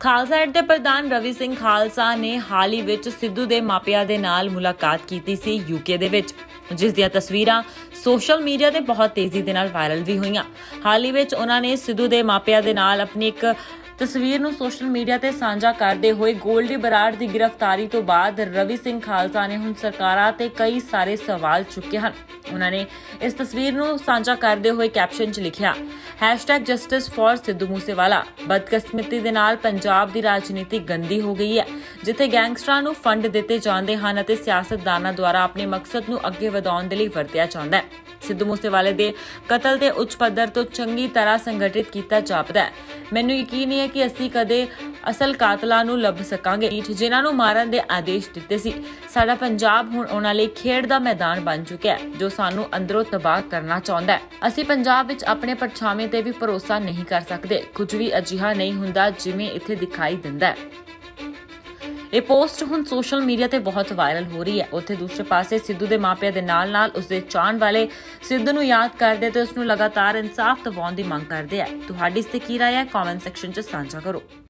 Khalsa aid ਦੇ ਪ੍ਰਧਾਨ ਰਵੀ ਸਿੰਘ ਖਾਲਸਾ ਨੇ ਹਾਲ ਹੀ ਵਿੱਚ ਸਿੱਧੂ ਦੇ ਮਾਪਿਆਂ ਦੇ ਨਾਲ ਮੁਲਾਕਾਤ ਕੀਤੀ ਸੀ ਯੂਕੇ ਦੇ ਵਿੱਚ, ਜਿਸ ਦੀਆਂ ਤਸਵੀਰਾਂ ਸੋਸ਼ਲ ਮੀਡੀਆ ਤੇ ਬਹੁਤ ਤੇਜ਼ੀ ਦੇ ਨਾਲ ਵਾਇਰਲ ਵੀ ਹੋਈਆਂ। ਹਾਲ ਹੀ ਵਿੱਚ ਉਹਨਾਂ ਨੇ ਸਿੱਧੂ ਦੇ ਮਾਪਿਆਂ ਦੇ ਨਾਲ ਆਪਣੀ ਇੱਕ ਤਸਵੀਰ ਨੂੰ ਸੋਸ਼ਲ ਮੀਡੀਆ ਤੇ ਸਾਂਝਾ ਕਰਦੇ ਹੋਏ ਗੋਲਡੀ ਬਰਾੜ ਦੀ ਗ੍ਰਿਫਤਾਰੀ ਤੋਂ ਬਾਅਦ ਰਵੀ ਸਿੰਘ ਖਾਲਸਾ ਨੇ ਹੁਣ ਸਰਕਾਰਾਂ ਤੇ ਕਈ ਸਾਰੇ ਸਵਾਲ ਚੁੱਕੇ ਹਨ। ਉਹਨਾਂ ਨੇ ਇਸ ਤਸਵੀਰ ਨੂੰ ਸਾਂਝਾ ਕਰਦੇ ਹੋਏ ਕੈਪਸ਼ਨ 'ਚ ਲਿਖਿਆ #ਜਸਟਿਸ ਫॉर ਸਿੱਧੂ ਮੂਸੇਵਾਲਾ। ਬਦਕਿਸਮਤੀ ਦੇ ਨਾਲ ਪੰਜਾਬ ਦੀ ਰਾਜਨੀਤੀ ਗੰਦੀ ਹੋ ਗਈ ਹੈ, ਜਿੱਥੇ ਗੈਂਗਸਟਰਾਂ ਨੂੰ ਫੰਡ ਦਿੱਤੇ ਜਾਂਦੇ ਹਨ ਅਤੇ ਸਿਆਸਤਦਾਨਾਂ ਦੁਆਰਾ ਆਪਣੇ ਮਕਸਦ ਨੂੰ ਅੱਗੇ ਵਧਾਉਣ ਦੇ ਲਈ ਵਰਤਿਆ ਜਾਂਦਾ ਹੈ। ਸਿੱਧੂ ਮੂਸੇਵਾਲੇ ਦੇ ਕਤਲ ਦੇ ਉੱਚ ਪੱਧਰ ਤੋਂ ਚੰਗੀ ਤਰ੍ਹਾਂ ਸੰਗਠਿਤ ਕੀਤਾ ਜਾਪਦਾ ਹੈ। ਮੈਨੂੰ ਯਕੀਨ ਹੈ ਕਿ ਅਸੀਂ ਕਦੇ ਅਸਲ ਕਾਤਲਾਂ ਨੂੰ ਲੱਭ ਸਕਾਂਗੇ ਜਿਨ੍ਹਾਂ ਨੂੰ ਮਾਰਨ ਦੇ ਆਦੇਸ਼ ਦਿੱਤੇ ਸੀ। ਸਾਡਾ ਪੰਜਾਬ ਹੁਣ ਉਹਨਾਂ ਲਈ ਖੇਡ ਦਾ ਮੈਦਾਨ ਬਣ ਚੁੱਕਿਆ ਹੈ, ਜੋ ਸਾਨੂੰ ਅੰਦਰੋਂ ਤਬਾਹ ਕਰਨਾ ਚਾਹੁੰਦਾ ਹੈ। ਅਸੀਂ ਪੰਜਾਬ ਵਿੱਚ ਆਪਣੇ ਪਰਛਾਵੇਂ ਤੇ ਵੀ ਭਰੋਸਾ ਨਹੀਂ ਕਰ ਸਕਦੇ। ਕੁਝ ਵੀ ਅਜਿਹਾ ਨਹੀਂ ਹੁੰਦਾ ਜਿਵੇਂ ਇੱਥੇ ਦਿਖਾਈ ਦਿੰਦਾ ਹੈ। ਇਹ ਪੋਸਟ ਹੁਣ ਸੋਸ਼ਲ ਮੀਡੀਆ ਤੇ ਬਹੁਤ ਵਾਇਰਲ ਹੋ ਰਹੀ ਹੈ। ਉੱਥੇ ਦੂਸਰੇ ਪਾਸੇ ਸਿੱਧੂ ਦੇ ਮਾਪਿਆਂ ਦੇ ਨਾਲ ਉਸਦੇ ਚਾਹਣ ਵਾਲੇ ਸਿੱਧੂ ਨੂੰ ਯਾਦ ਕਰਦੇ ਤੇ ਉਸ ਨੂੰ ਲਗਾਤਾਰ ਇਨਸਾਫ ਦਿਵਾਉਣ ਦੀ ਮੰਗ ਕਰਦੇ ਆ। ਤੁਹਾਡੀ ਇਸ ਤੇ ਕੀ ਰਾਏ ਹੈ? ਕਮੈਂਟ ਸੈਕਸ਼ਨ 'ਚ ਸਾਂਝਾ ਕਰੋ।